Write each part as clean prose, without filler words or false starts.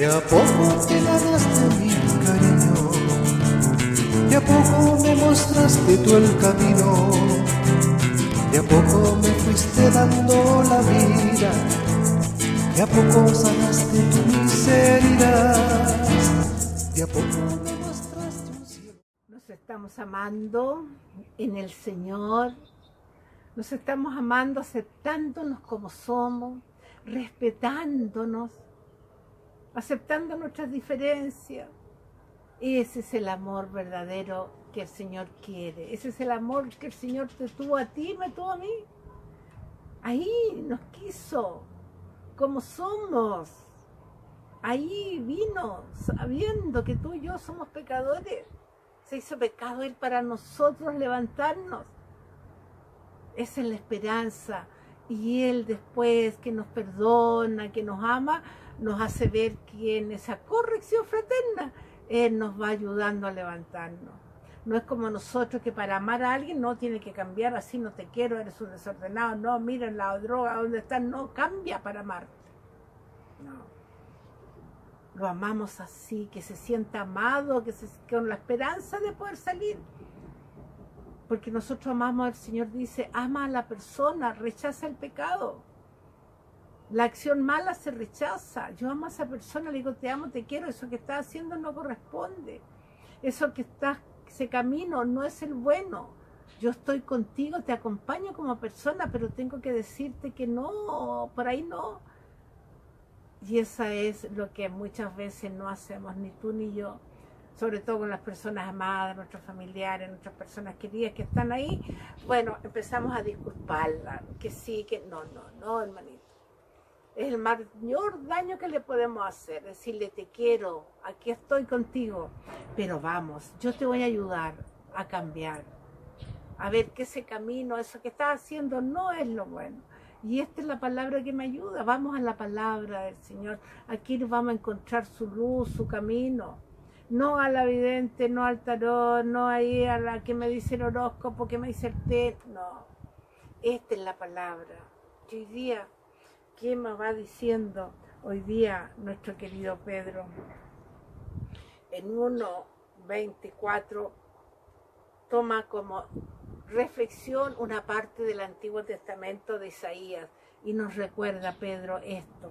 a poco te ganaste mi cariño, de a poco me mostraste tú el camino, de a poco me fuiste dando la vida, de a poco sanaste tu miseria, de a poco me mostraste un cielo. Nos estamos amando en el Señor, nos estamos amando aceptándonos como somos, respetándonos, aceptando nuestras diferencias. Ese es el amor verdadero que el Señor quiere. Ese es el amor que el Señor te tuvo a ti y me tuvo a mí. Ahí nos quiso, como somos. Ahí vino, sabiendo que tú y yo somos pecadores. Se hizo pecado Él para nosotros levantarnos. Esa es la esperanza. Y Él después que nos perdona, que nos ama, nos hace ver que en esa corrección fraterna Él nos va ayudando a levantarnos. No es como nosotros que para amar a alguien no tiene que cambiar, así no te quiero, eres un desordenado, no, mira en la droga, ¿dónde estás? No, cambia para amarte. No. Lo amamos así, que se sienta amado, con la esperanza de poder salir. Porque nosotros amamos, el Señor dice, ama a la persona, rechaza el pecado. La acción mala se rechaza. Yo amo a esa persona, le digo, te amo, te quiero, eso que estás haciendo no corresponde. Eso que estás, ese camino no es el bueno. Yo estoy contigo, te acompaño como persona, pero tengo que decirte que no, por ahí no. Y esa es lo que muchas veces no hacemos, ni tú ni yo. Sobre todo con las personas amadas, nuestros familiares, nuestras personas queridas que están ahí. Bueno, empezamos a disculparla, que sí, que no, hermanito. Es el mayor daño que le podemos hacer, decirle te quiero, aquí estoy contigo, pero vamos, yo te voy a ayudar a cambiar, a ver que ese camino, eso que estás haciendo no es lo bueno. Y esta es la palabra que me ayuda, vamos a la palabra del Señor, aquí vamos a encontrar su luz, su camino, no a la vidente, no al tarot, no ahí a la que me dice el horóscopo, que me dice el té, no, esta es la palabra. Y hoy día, ¿qué me va diciendo hoy día nuestro querido Pedro? En 1:24 toma como reflexión una parte del Antiguo Testamento de Isaías y nos recuerda, Pedro, esto.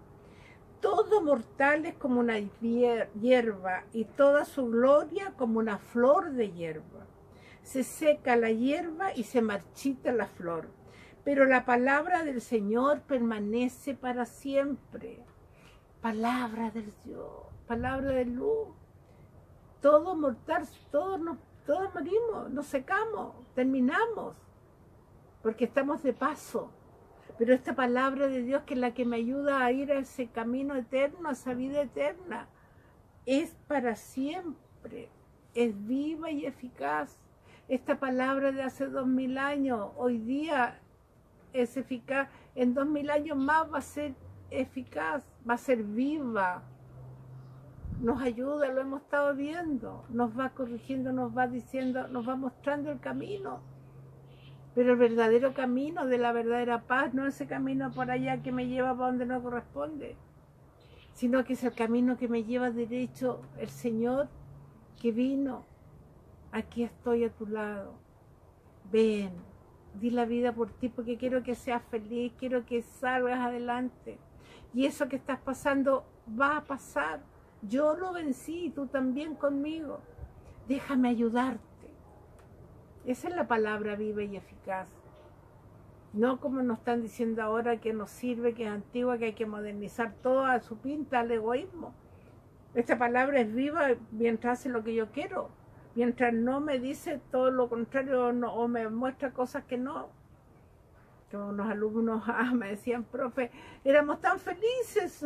Todo mortal es como una hierba y toda su gloria como una flor de hierba. Se seca la hierba y se marchita la flor. Pero la palabra del Señor permanece para siempre. Palabra del Dios, palabra de luz. Todo mortal, todos morimos, nos secamos, terminamos, porque estamos de paso. Pero esta palabra de Dios, que es la que me ayuda a ir a ese camino eterno, a esa vida eterna, es para siempre, es viva y eficaz. Esta palabra de hace 2000 años, hoy día es eficaz, en 2000 años más va a ser eficaz, va a ser viva, nos ayuda, lo hemos estado viendo, nos va corrigiendo, nos va diciendo, nos va mostrando el camino, pero el verdadero camino de la verdadera paz, no ese camino por allá que me lleva para donde no corresponde, sino que es el camino que me lleva derecho el Señor que vino, aquí estoy a tu lado, ven, di la vida por ti porque quiero que seas feliz, quiero que salgas adelante. Y eso que estás pasando va a pasar. Yo lo vencí y tú también conmigo. Déjame ayudarte. Esa es la palabra viva y eficaz. No como nos están diciendo ahora que nos sirve, que es antigua, que hay que modernizar todo a su pinta, al egoísmo. Esta palabra es viva mientras hace lo que yo quiero. Mientras no me dice todo lo contrario o me muestra cosas que no. Como unos alumnos me decían, profe, éramos tan felices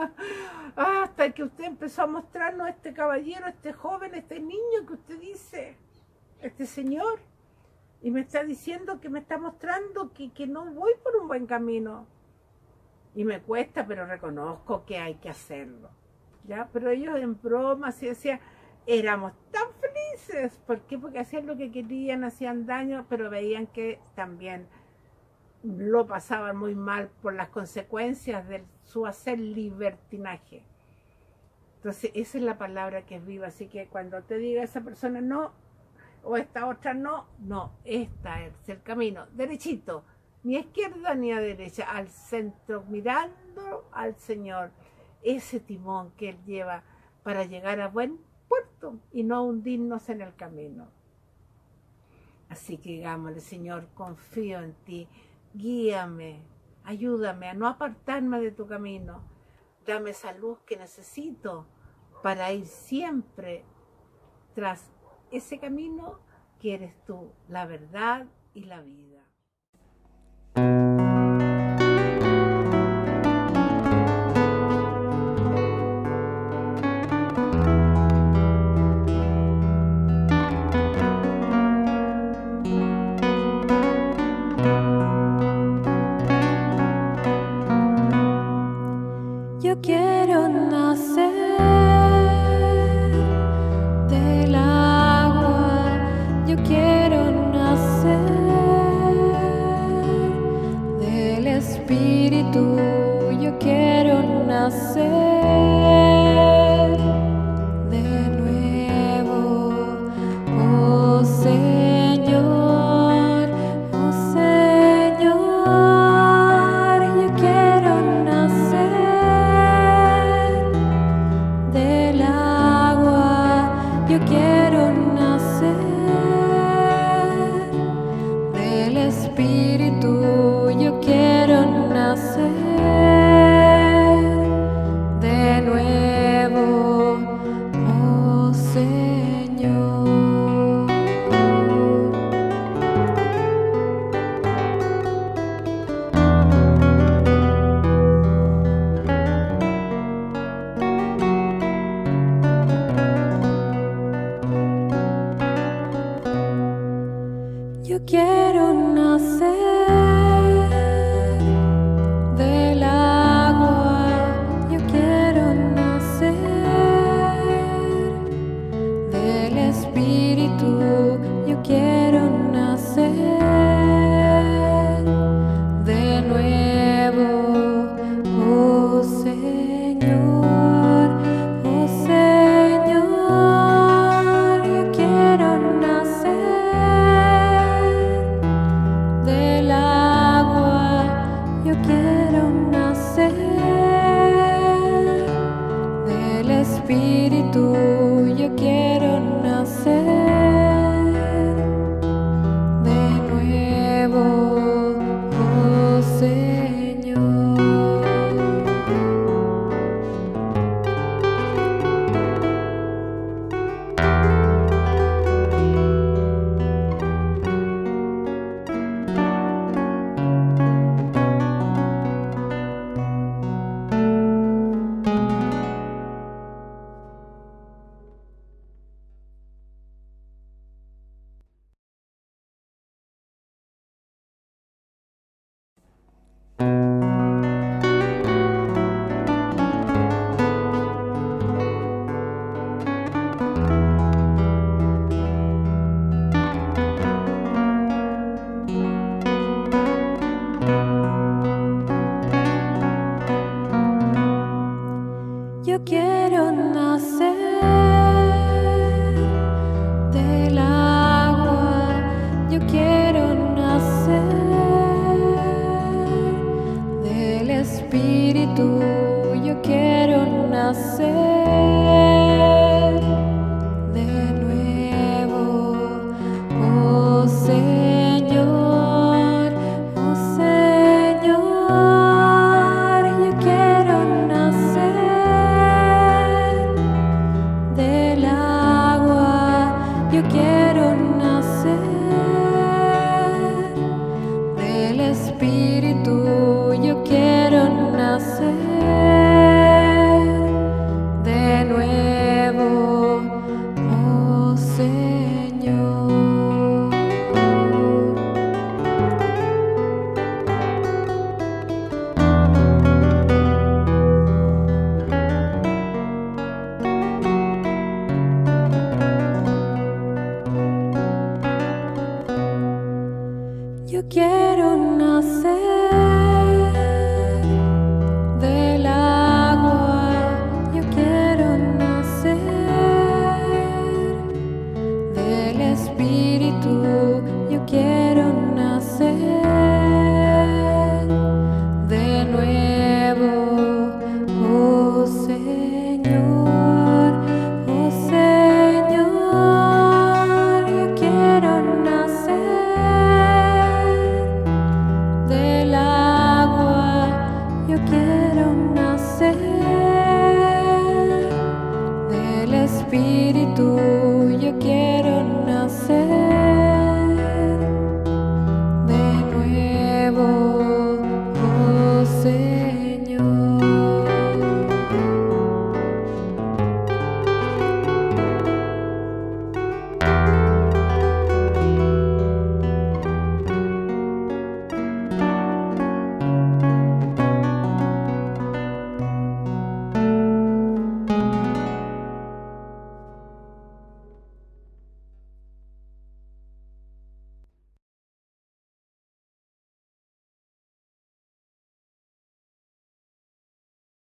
hasta que usted empezó a mostrarnos este caballero, este joven, este niño que usted dice, este señor, y me está diciendo que me está mostrando que no voy por un buen camino. Y me cuesta, pero reconozco que hay que hacerlo. ¿Ya? Pero ellos en broma así decían, éramos tan felices. ¿Por qué? Porque hacían lo que querían, hacían daño, pero veían que también lo pasaban muy mal por las consecuencias de su hacer libertinaje. Entonces esa es la palabra que es viva. Así que cuando te diga esa persona no, o esta otra no, no, esta es el camino, derechito, ni a izquierda ni a derecha, al centro, mirando al Señor, ese timón que Él lleva para llegar a buen puerto y no hundirnos en el camino. Así que digámosle: Señor, confío en ti, guíame, ayúdame a no apartarme de tu camino, dame esa luz que necesito para ir siempre tras ese camino que eres tú, la verdad y la vida. Yo quiero nacer del agua, yo quiero nacer del Espíritu, yo quiero nacer de nuevo, oh Señor, oh Señor, yo quiero nacer del agua, yo quiero nacer del Espíritu, yo quiero nacer de nuevo, oh Señor. Yo quiero nacer del agua, yo quiero nacer del Espíritu, yo quiero nacer de nuevo, oh Señor, oh Señor, yo quiero nacer del agua, yo quiero nacer del Espíritu, yo quiero nacer de nuevo, oh Señor. Yo quiero nacer del agua, yo quiero nacer del Espíritu, yo quiero nacer de nuevo, oh Señor, oh Señor, yo quiero nacer del agua, yo quiero nacer del Espíritu, yo quiero nacer de nuevo, oh Señor. Yo quiero nacer